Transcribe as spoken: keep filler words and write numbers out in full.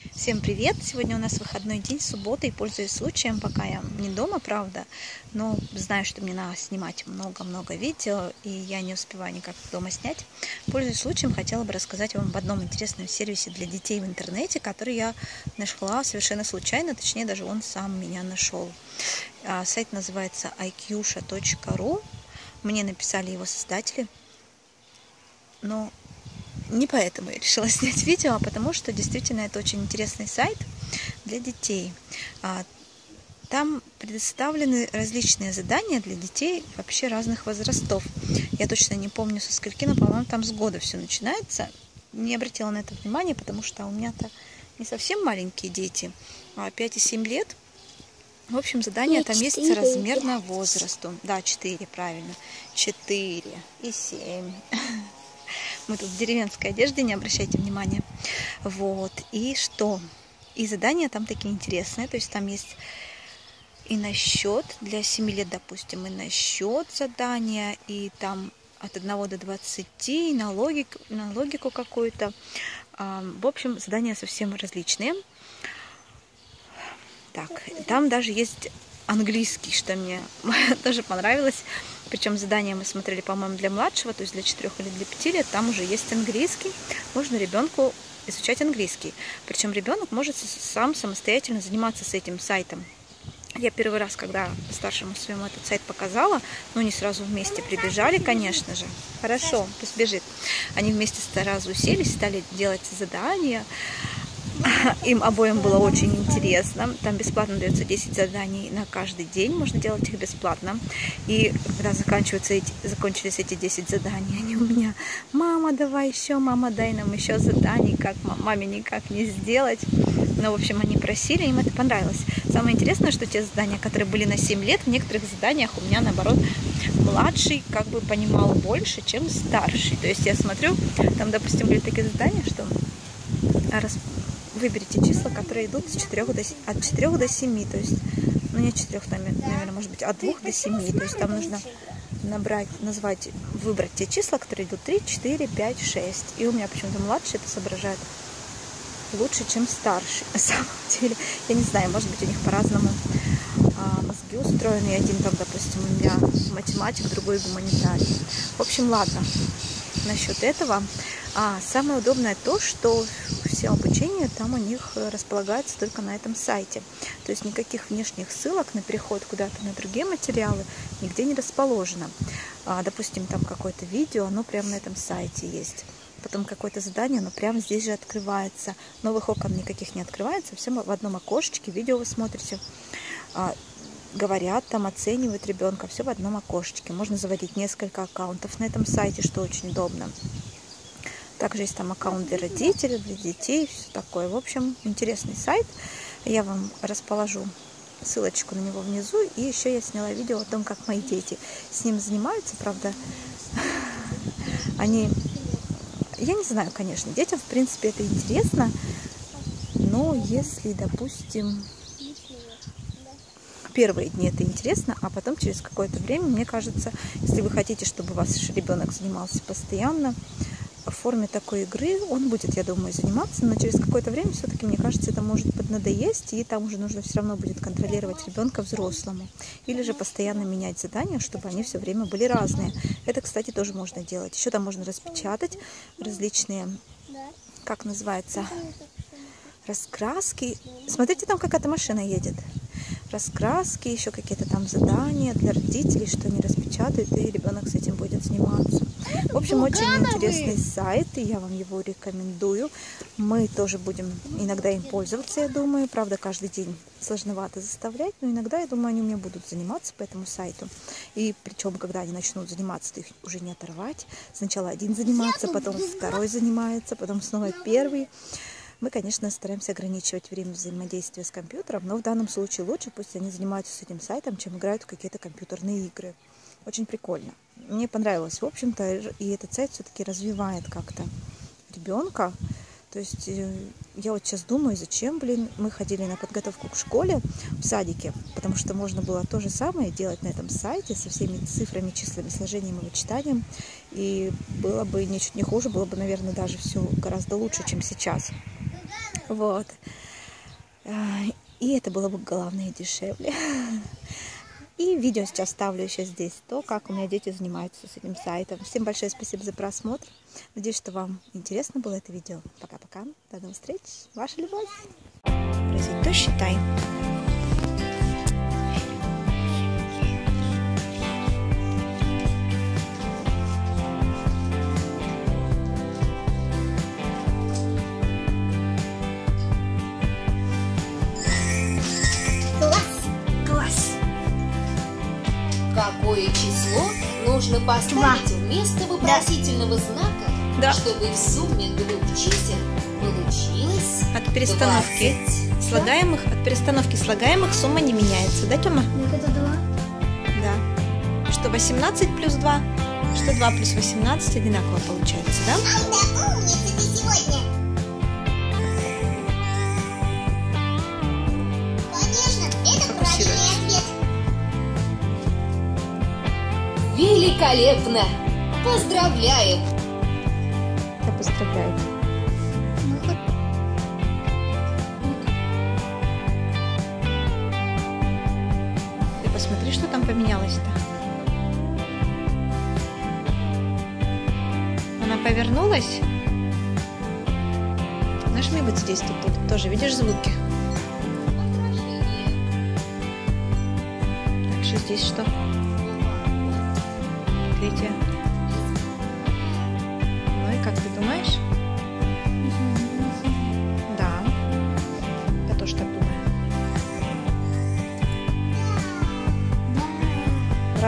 Всем привет! Сегодня у нас выходной день, суббота, и пользуясь случаем, пока я не дома, правда, но знаю, что мне надо снимать много-много видео, и я не успеваю никак дома снять. Пользуясь случаем, хотела бы рассказать вам об одном интересном сервисе для детей в интернете, который я нашла совершенно случайно, точнее, даже он сам меня нашел. Сайт называется ай кьюша точка ру. Мне написали его создатели, но не поэтому я решила снять видео, а потому что действительно это очень интересный сайт для детей. Там предоставлены различные задания для детей вообще разных возрастов. Я точно не помню со скольки, но, по-моему, там с года все начинается. Не обратила на это внимание, потому что у меня-то не совсем маленькие дети, а пять и семь лет. В общем, задания там есть соразмерно возрасту. Да, четыре, правильно. четыре и семь. Мы тут в деревенской одежде, не обращайте внимания. Вот. И что? И задания там такие интересные. То есть там есть и на счет для семи лет, допустим, и на счет задания, и там от одного до двадцати, и на логику, на логику какую-то. В общем, задания совсем различные. Так, там даже есть английский, что мне тоже понравилось. Причем задания мы смотрели, по-моему, для младшего, то есть для четырёх или для пяти лет. Там уже есть английский. Можно ребенку изучать английский. Причем ребенок может сам самостоятельно заниматься с этим сайтом. Я первый раз, когда старшему своему этот сайт показала, ну, не сразу вместе прибежали, конечно же. Хорошо, пусть бежит. Они вместе сразу уселись, стали делать задания. Им обоим было очень интересно. Там бесплатно дается десять заданий на каждый день. Можно делать их бесплатно. И когда заканчиваются эти, закончились эти десять заданий, они у меня: мама, давай еще, мама, дай нам еще заданий, как маме никак не сделать. Ну, в общем, они просили, им это понравилось. Самое интересное, что те задания, которые были на семь лет, в некоторых заданиях у меня, наоборот, младший как бы понимал больше, чем старший. То есть я смотрю, там, допустим, были такие задания, что выберите числа, которые идут с четырёх до, от четырёх до семи, то есть, ну, не от четырёх, наверное, может быть, от двух до семи, то есть там нужно набрать, назвать, выбрать те числа, которые идут три, четыре, пять, шесть. И у меня почему-то младший это соображает лучше, чем старший, на самом деле. Я не знаю, может быть, у них по-разному а, мозги устроены. И один там, допустим, у меня математик, другой гуманитарий. В общем, ладно, насчет этого. А самое удобное то, что все обучение там у них располагается только на этом сайте. То есть никаких внешних ссылок на переход куда-то на другие материалы нигде не расположено. А, допустим, там какое-то видео, оно прямо на этом сайте есть. Потом какое-то задание, оно прямо здесь же открывается. Новых окон никаких не открывается. Все в одном окошечке. Видео вы смотрите. А, говорят, там оценивают ребенка. Все в одном окошечке. Можно заводить несколько аккаунтов на этом сайте, что очень удобно. Также есть там аккаунт для родителей, для детей, все такое. В общем, интересный сайт. Я вам расположу ссылочку на него внизу. И еще я сняла видео о том, как мои дети с ним занимаются. Правда, они... Я не знаю, конечно, детям, в принципе, это интересно. Но если, допустим, первые дни это интересно, а потом через какое-то время, мне кажется, если вы хотите, чтобы ваш ребенок занимался постоянно, в форме такой игры он будет, я думаю, заниматься, но через какое-то время все-таки, мне кажется, это может поднадоесть, и там уже нужно все равно будет контролировать ребенка взрослому. Или же постоянно менять задания, чтобы они все время были разные. Это, кстати, тоже можно делать. Еще там можно распечатать различные, как называется, раскраски. Смотрите, там какая-то машина едет. Раскраски, еще какие-то там задания для родителей, что они распечатают, и ребенок с этим будет заниматься. В общем, очень интересный сайт, и я вам его рекомендую. Мы тоже будем иногда им пользоваться, я думаю. Правда, каждый день сложновато заставлять, но иногда, я думаю, они у меня будут заниматься по этому сайту. И причем, когда они начнут заниматься, то их уже не оторвать. Сначала один занимается, потом второй занимается, потом снова первый. Мы, конечно, стараемся ограничивать время взаимодействия с компьютером, но в данном случае лучше пусть они занимаются с этим сайтом, чем играют в какие-то компьютерные игры. Очень прикольно. Мне понравилось, в общем-то, и этот сайт все-таки развивает как-то ребенка. То есть я вот сейчас думаю, зачем, блин, мы ходили на подготовку к школе в садике, потому что можно было то же самое делать на этом сайте со всеми цифрами, числами, сложением и вычитанием, и было бы ничуть не хуже, было бы, наверное, даже все гораздо лучше, чем сейчас. Вот. И это было бы главное дешевле. И видео сейчас ставлю еще здесь, то, как у меня дети занимаются с этим сайтом. Всем большое спасибо за просмотр. Надеюсь, что вам интересно было это видео. Пока-пока. До новых встреч. Ваша Любовь. То считай. Какое число нужно поставить вместо вопросительного знака, да. чтобы в сумме двух чисел получилось от перестановки двадцать. Слагаемых, от перестановки слагаемых сумма не меняется, да, Тёма? Это два. Да. Что восемнадцать плюс два, что два плюс восемнадцать одинаково получается, да? Да, умница ты сегодня. Конечно, это правильный ответ. Великолепно! Поздравляем! Я поздравляю. Ты посмотри, что там поменялось-то. Она повернулась. Нажми вот здесь, тут, тут тоже, видишь звуки? Так что здесь что? Третье.